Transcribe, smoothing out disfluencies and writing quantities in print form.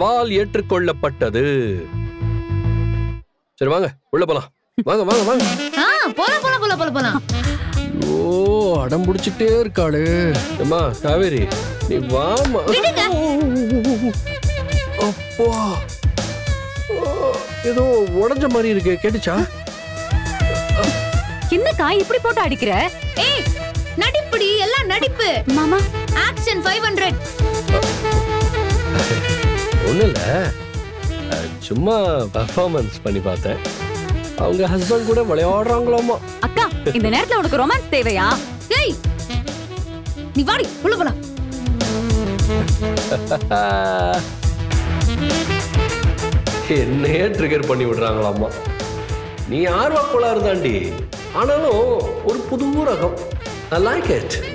சவால் ஏற்றுக்கொள்ளப்பட்டது. சரி வாங்க உள்ள போலாம். வாங்க வாங்க வாங்க. போலாம் போலாம் போலாம் போலாம் போலாம். ஓ அடம் பிடிச்சிட்டே இருக்காளு. அம்மா காவேரி நீ வாமா. அப்பா ஏதோ உடஞ்ச மாதிரி இருக்கு. கேட்டுச்சா? என்னக்கா இப்படி போட்டு அடிக்கிற? ஏய் நடிப்புடி, எல்லாம் நடிப்பு. மாமா ஆக்ஷன் 500. ஒண்ணு இல்ல, சும்மா பெர்ஃபார்மன்ஸ் பண்ணி பார்த்தேன். அவங்க ஹஸ்பண்ட் கூட விளையாடுறாங்களாமா. அக்கா இந்த நேரத்துல உனக்கு ரொமான்ஸ் தேவையா? ஏய் நீ வாடி உள்ள போலாம். என்னையே ட்ரிகர் பண்ணி விடுறாங்களாமா. நீ ஆர்வ கோளாறு தாண்டி, ஆனாலும் ஒரு புது ரகம். I like it.